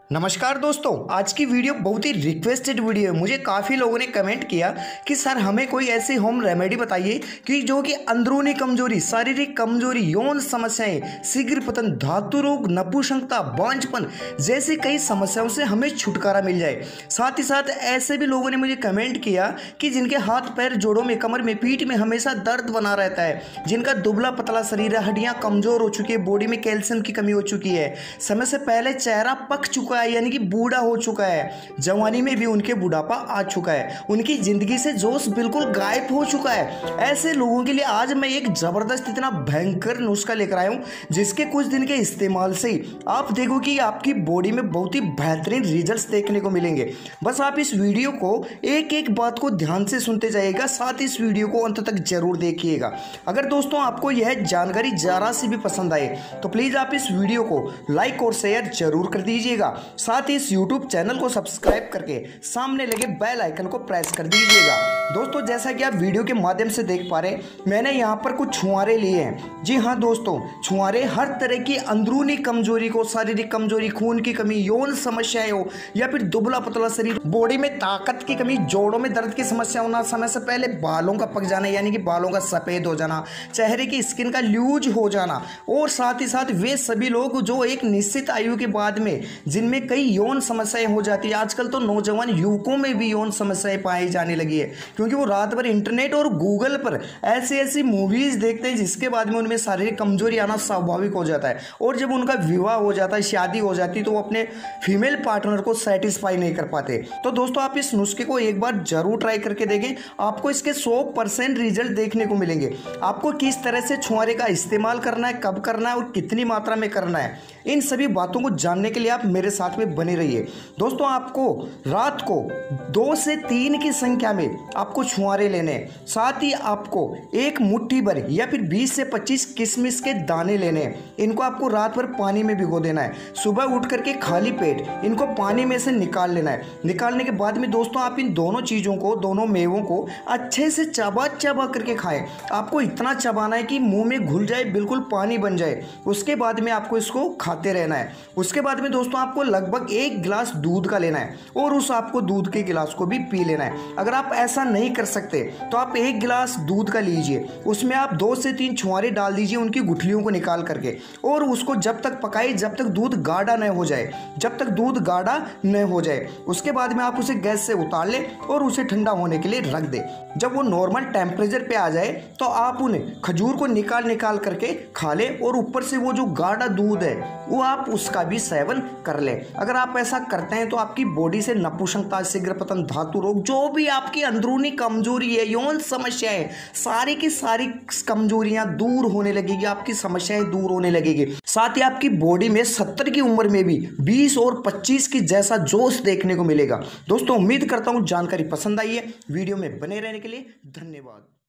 नमस्कार दोस्तों, आज की वीडियो बहुत ही रिक्वेस्टेड वीडियो है। मुझे काफ़ी लोगों ने कमेंट किया कि सर हमें कोई ऐसी होम रेमेडी बताइए कि जो कि अंदरूनी कमजोरी, शारीरिक कमजोरी, यौन समस्याएं, शीघ्र पतन, धातु रोग, नपुंसकता, बांझपन जैसी कई समस्याओं से हमें छुटकारा मिल जाए। साथ ही साथ ऐसे भी लोगों ने मुझे कमेंट किया कि जिनके हाथ पैर, जोड़ों में, कमर में, पीठ में हमेशा दर्द बना रहता है, जिनका दुबला पतला शरीर है, हड्डियां कमजोर हो चुकी है, बॉडी में कैल्शियम की कमी हो चुकी है, समय से पहले चेहरा पक चुका है यानी कि बूढ़ा हो चुका है, जवानी में भी उनके बुढ़ापा आ चुका है, उनकी जिंदगी से जोश बिल्कुल गायब हो चुका है। ऐसे लोगों के लिए आज मैं एक जबरदस्त, इतना भयंकर नुस्खा लेकर आया हूं जिसके कुछ दिन के इस्तेमाल से आप देखो कि आपकी बॉडी में बहुत ही बेहतरीन रिजल्ट्स देखने को मिलेंगे। बस आप इस वीडियो को एक एक बात को ध्यान से सुनते जाइएगा, साथ ही इस वीडियो को अंत तक जरूर देखिएगा। अगर दोस्तों आपको यह जानकारी जरा सी भी पसंद आए तो प्लीज आप इस वीडियो को लाइक और शेयर जरूर कर दीजिएगा। साथ ही इस YouTube चैनल को सब्सक्राइब करके सामने लगे बेल आइकन को प्रेस कर दीजिएगा। दोस्तों जैसा कि आप वीडियो के माध्यम से देख पा रहे हैं, मैंने यहाँ पर कुछ छुआरे लिए हैं। जी हाँ दोस्तों, छुआरे हर तरह की अंदरूनी कमजोरी को, शारीरिक कमजोरी, खून की कमी, यौन समस्याएं हो या फिर दुबला पतला शरीर, बॉडी में ताकत की कमी, जोड़ों में दर्द की समस्या होना, समय से पहले बालों का पक जाना यानी कि बालों का सफेद हो जाना, चेहरे की स्किन का लूज हो जाना, और साथ ही साथ वे सभी लोग जो एक निश्चित आयु के बाद में जिनमें कई यौन समस्याएं हो जाती है। आजकल तो नौजवान युवकों में भी यौन समस्याएं पाई जाने लगी है क्योंकि वो रात भर इंटरनेट और गूगल पर ऐसी ऐसी मूवीज देखते हैं जिसके बाद में उनमें शारीरिक कमजोरी आना स्वाभाविक हो जाता है, और जब उनका विवाह हो जाता है, शादी हो जाती है, तो वो अपने फीमेल पार्टनर को सेटिस्फाई नहीं कर पाते। तो दोस्तों आप इस नुस्खे को एक बार जरूर ट्राई करके देखें, आपको इसके 100% रिजल्ट देखने को मिलेंगे। आपको किस तरह से छुआरे का इस्तेमाल करना है, कब करना है और कितनी मात्रा में करना है, इन सभी बातों को जानने के लिए आप मेरे साथ में बने रहिए। दोस्तों आपको रात को 2 से 3 की संख्या में आपको छुआरे लेने, साथ ही आपको एक मुट्ठी भर या फिर 20 से 25 किशमिश के दाने लेने। इनको आपको रात भर पानी में भिगो देना है, सुबह उठ करके खाली पेट इनको पानी में से निकाल लेना है। निकालने के बाद में दोस्तों आप इन दोनों चीज़ों को, दोनों मेवों को अच्छे से चबा चबा करके खाएं। आपको इतना चबाना है कि मुंह में घुल जाए, बिल्कुल पानी बन जाए। उसके बाद में आपको इसको खाते रहना है। उसके बाद में दोस्तों आपको लगभग 1 गिलास दूध का लेना है और उस आपको दूध के गिलास को भी पी लेना है। अगर आप ऐसा नहीं कर सकते तो आप 1 गिलास दूध का लीजिए, उसमें आप 2 से 3 छुआरे डाल दीजिए उनकी गुठलियों को निकाल करके, और उसको जब तक पकाइए जब तक दूध गाढ़ा न हो जाए, जब तक दूध गाढ़ा न हो जाए। उसके बाद में आप उसे गैस से उतार लें और उसे ठंडा होने के लिए रख दें। जब वो नॉर्मल टेम्परेचर पे आ जाए तो आप उन खजूर को निकाल निकाल करके खा लें, और ऊपर से वो जो गाढ़ा दूध है वो आप उसका भी सेवन कर लें। अगर आप ऐसा करते हैं तो आपकी बॉडी से नपुंसकता, शीघ्र पतन, धातु रोग, जो भी आपकी अंदरूनी कमजोरी है, यौन समस्याएं, सारी की सारी कमजोरियां दूर होने लगेगी, आपकी समस्याएं दूर होने लगेगी। साथ ही आपकी बॉडी में 70 की उम्र में भी 20 और 25 की जैसा जोश देखने को मिलेगा। दोस्तों उम्मीद करता हूं जानकारी पसंद आई है। वीडियो में बने रहने के लिए धन्यवाद।